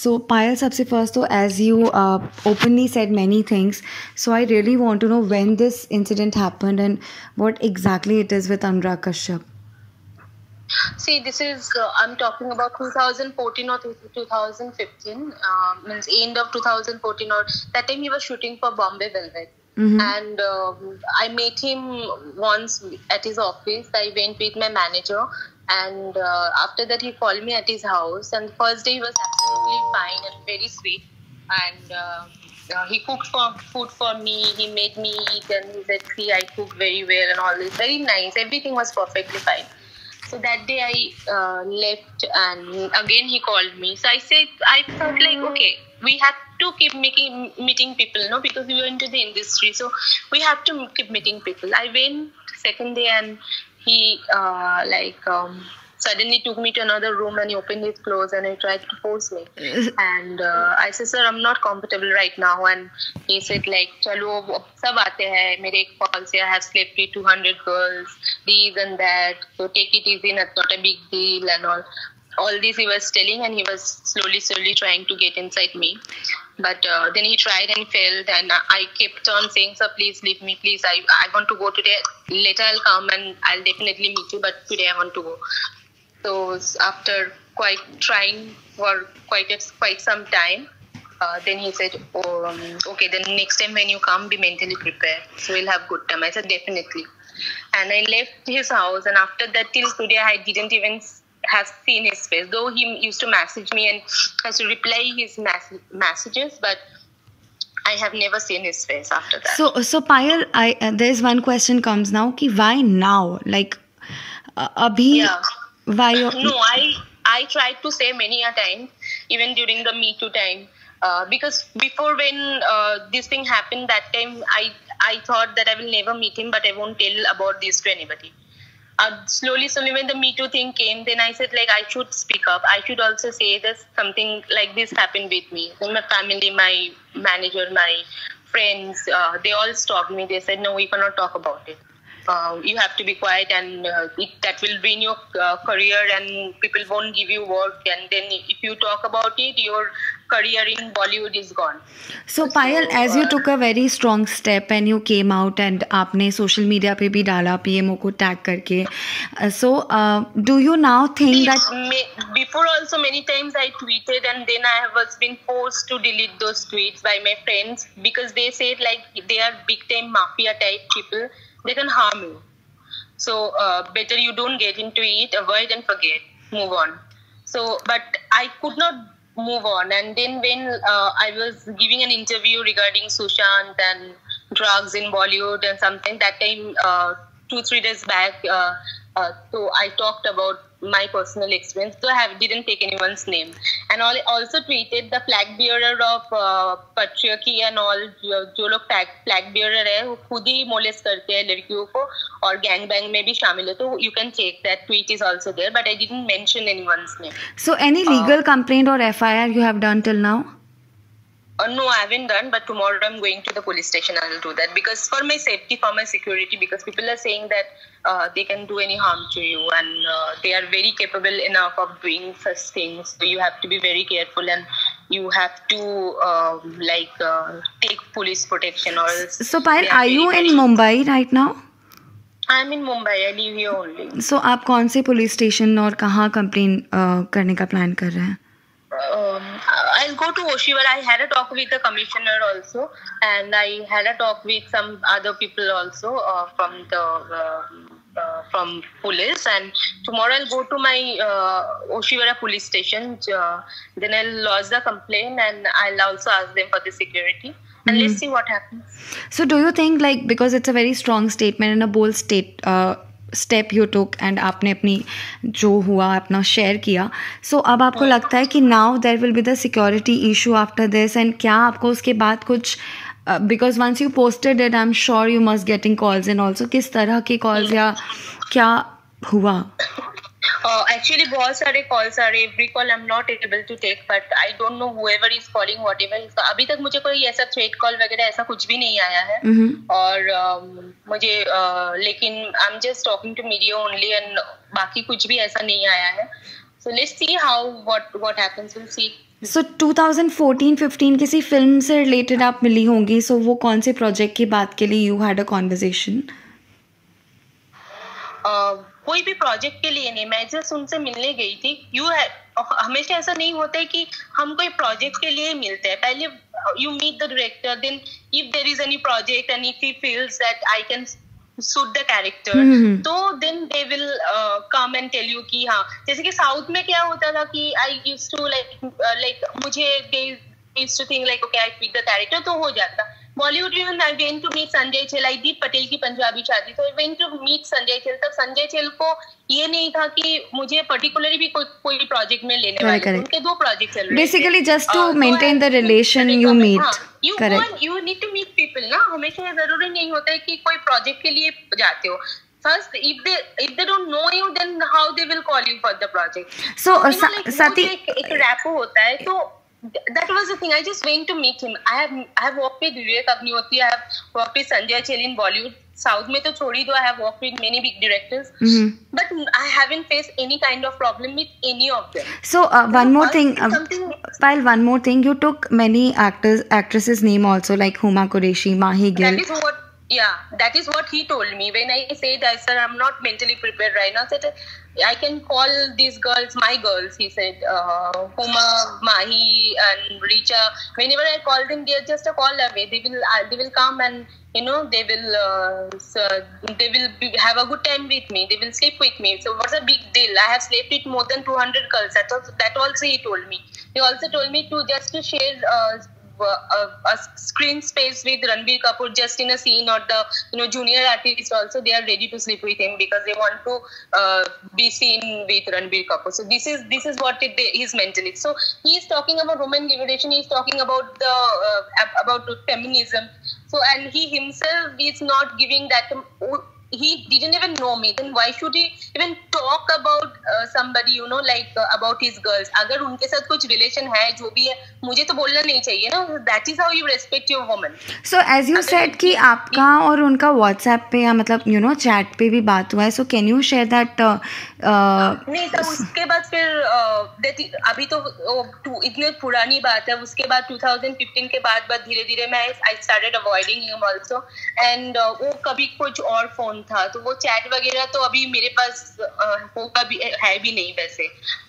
So, Payal, सबसे first, so as you openly said many things, so I really want to know when this incident happened and what exactly it is with Anurag Kashyap. See, this is, I'm talking about 2014 or 2015, means end of 2014, or that time he was shooting for Bombay Velvet. And I met him once at his office. I went with my manager, and after that he called me at his house. And the first day he was absolutely fine and very sweet. And he cooked food for me. He made me eat, and he said, "See, I cook very well," and all this. Very nice. Everything was perfectly fine. So that day I left, and again he called me. So I said, I felt like, okay, we have to keep meeting people, no, because we were into the industry. So we have to keep meeting people. I went second day, and he suddenly took me to another room, and he opened his clothes and he tried to force me. And I said, "Sir, I'm not comfortable right now." And he said, like, "Chalo, sab aate hai. Mere call se I have slept with 200 girls, this and that. So take it easy, it's not a big deal," and all this he was telling, and he was slowly trying to get inside me. But then he tried and failed, and I kept on saying, "Sir, please leave me, please. I want to go today. Later I'll come and I'll definitely meet you, but today I want to go." So after trying for quite some time, then he said, "Okay, then next time when you come, be mentally prepared. So we'll have good time." I said, "Definitely." And I left his house, and after that till today I didn't even have seen his face. Though he used to message me and has to reply his messages, but I have never seen his face after that. So Payal, there's one question comes now, ki why now? Like, abhi, Yeah. why? No, I tried to say many a time, even during the Me Too time, because before when this thing happened, that time I thought that I will never meet him, but I won't tell about this to anybody. Slowly when the Me Too thing came, then I said, like, I should speak up. I should also say that something like this happened with me. So my family, my manager, my friends, they all stopped me. They said, "No, we cannot talk about it. You have to be quiet, and that will ruin your career, and people won't give you work, and then if you talk about it, your career in Bollywood is gone." So Payal, as you took a very strong step and you came out and आपने social media पे भी डाला PMO को tag करके, so do you now think that before also many times I tweeted, and then I was been forced to delete those tweets by my friends, because they said, like, they are big time mafia type people. They can harm you. So better you don't get into it, avoid and forget, move on. So, but I could not move on. And then when I was giving an interview regarding Sushant and drugs in Bollywood and something, that time 2-3 days back, so I talked about my personal experience. So I didn't take anyone's name. And I also tweeted the flag bearer of patriarchy and all, जो लोग flag bearer है, वो खुद ही molest करते हैं लड़कियों को, और gang bang में भी शामिल है. तो you can check, that tweet is also there, but I didn't mention anyone's name. So any legal complaint or FIR you have done till now? No, I haven't done, but tomorrow I'm going to the police station and I'll do that, because for my safety, for my security, because people are saying that they can do any harm to you, and they are very capable enough of doing such things. So you have to be very careful, and you have to take police protection. Or so Payal, are you in Mumbai right now? I'm in Mumbai. I live here only. So आप कौन से police station और कहाँ complain करने का plan कर रहे हैं? I'll go to Oshiwara. I had a talk with the commissioner also, and I had a talk with some other people also from police. And tomorrow I'll go to my Oshiwara police station. Then I'll lodge the complaint, and I'll also ask them for the security. And let's see what happens. So do you think, like, because it's a very strong statement and a bold step you took, and आपने अपनी जो हुआ अपना share किया, so अब आपको लगता है कि now there will be the security issue after this, and क्या आपको उसके बाद कुछ because once you posted it, I'm sure you must getting calls, and also किस तरह के calls या क्या हुआ? Actually बहुत सारे calls are, every call I'm not able to take, but I don't know whoever is calling, whatever is. अभी तक मुझे कोई ऐसा threat call वगैरह ऐसा कुछ भी नहीं आया है. और मुझे लेकिन I'm just talking to media only, and बाकी कुछ भी ऐसा नहीं आया है. So let's see what happens. We'll see. सो 2014-15 किसी फिल्म से रिलेटेड आप मिली होंगी, सो वो कौन से प्रोजेक्ट की बात के लिए यू हैड अ कॉन्वर्जेशन? कोई भी प्रोजेक्ट के लिए नहीं, मैं जस्ट उनसे मिलने गई थी। हमेशा ऐसा नहीं होता है कि हम कोई प्रोजेक्ट के लिए मिलते हैं। पहले you meet the director, then if there is any project and if he feels that I can suit the character, तो then they will come and tell you कि हाँ, जैसे कि साउथ में क्या होता था कि I used to like मुझे they used to think like okay I fit the character तो हो जाता। बॉलीवुड में I went to meet Sanjay छेल, आई दीप पटेल की पंजाबी शादी, तो I went to meet Sanjay छेल। तब संजय छेल को ये नहीं था कि मुझे पर्टिकुलरली भी कोई प्रोजेक्ट में लेने वाले, उनके 2 प्रोजेक्ट चल रहे थे। Basically just to maintain the relation you meet. You need to meet people ना, हमेशा जरूरी नहीं होता है कि कोई प्रोजेक्ट के लिए जाते हो। First, if they don't know you, then how they will call you for the project? So, Sati, एक रैपो होता है, तो that was the thing. I just went to meet him. I have worked with Vivek Agnihotri. I have worked with Sanjay Chel in Bollywood. South में तो छोड़ ही दो, I have worked with many big directors, but I haven't faced any kind of problem with any of them. So one more thing, Payal, one more thing. You took many actresses' name also, like Huma Qureshi, Mahi Gill. That is what he told me when I said, sir, I'm not mentally prepared right now. Said I can call these girls my girls. He said Huma, Mahi, and Richa. Whenever I call them, they are just a call away. They will come and they will have a good time with me. They will sleep with me. So what's a big deal? I have slept with more than 200 girls. That also he told me. He also told me to share a screen space with Ranbir Kapoor just in a scene, or the junior artists also, they are ready to sleep with him because they want to be seen with Ranbir Kapoor. So this is what his mentality. So he is talking about women liberation. He is talking about about feminism. So and he himself is not giving that. He didn't even know me. Then why should he even talk about somebody, about his girls? अगर उनके साथ कुछ relation है, जो भी है, मुझे तो बोलना नहीं चाहिए ना. That is how you respect your woman. So as you said कि आपका और उनका WhatsApp पे या मतलब chat पे भी बात हुआ है. So can you share that? नहीं, तब उसके बाद फिर अभी तो इतनी पुरानी बात है. उसके बाद 2015 के बाद धीरे-धीरे मैं I started avoiding him also. And वो कभी कुछ और फोन था, तो वो चैट वगैरह तो अभी मेरे पास होगा भी है भी नहीं वैसे.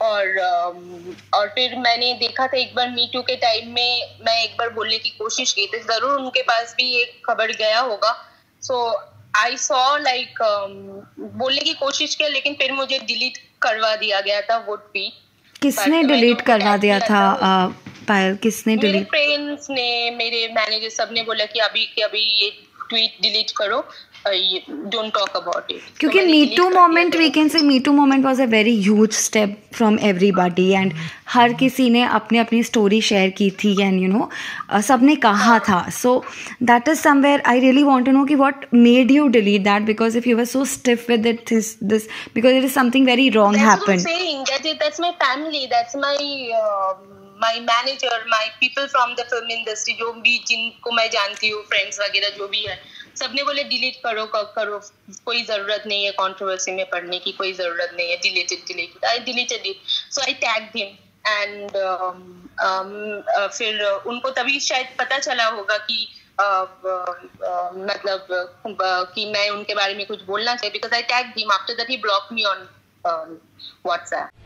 और फिर मैंने देखा था एक बार मी टू के टाइम में मैं एक बार बोलने की कोशिश की थी, जरूर उनके पास भी एक खबर गया होगा. सो आई सॉ बोलने की कोशिश किया, लेकिन फिर मुझे डिलीट करवा दिया गया था वो ट्वीट. किसने डिलीट करवा दिया था पायल? किसने डिलीट? मेरे फ्रेंड्स ने, मेरे मैनेजर सब ने बोला कि अभी ये ट्वीट डिलीट करो, don't talk about it. क्योंकि Me Too moment, we can say Me Too moment was a very huge step from everybody, and हर किसी ने अपनी अपनी स्टोरी शेयर की थी, and सबने कहा था. So that is somewhere I really want to know कि what made you delete that, because if you were so stiff with it, this because it is something very wrong happened. That's what I'm saying. That's my family. That's my manager, my people from the film industry, जो भी जिनको मैं जानती हूँ, friends वगैरह जो भी है, सबने बोले डिलीट करो, कोई जरूरत नहीं है कंट्रोवर्सी में पढ़ने की, कोई जरूरत नहीं है, deleted. I deleted it. So I tagged him, and फिर उनको तभी शायद पता चला होगा कि मतलब कि मैं उनके बारे में कुछ बोलना चाहिए, because I tagged him. After that he blocked me on WhatsApp.